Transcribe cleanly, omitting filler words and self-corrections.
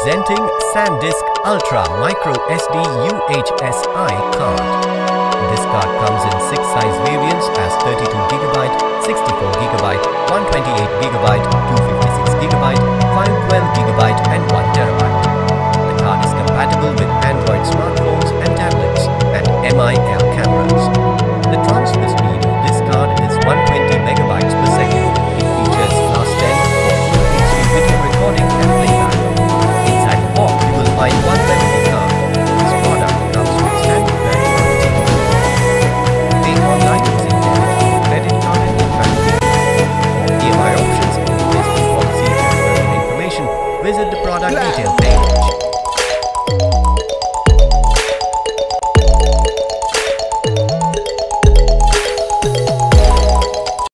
Presenting SanDisk Ultra MicroSD UHS card. This card comes in 6 size variants as 32GB, 64GB, 128GB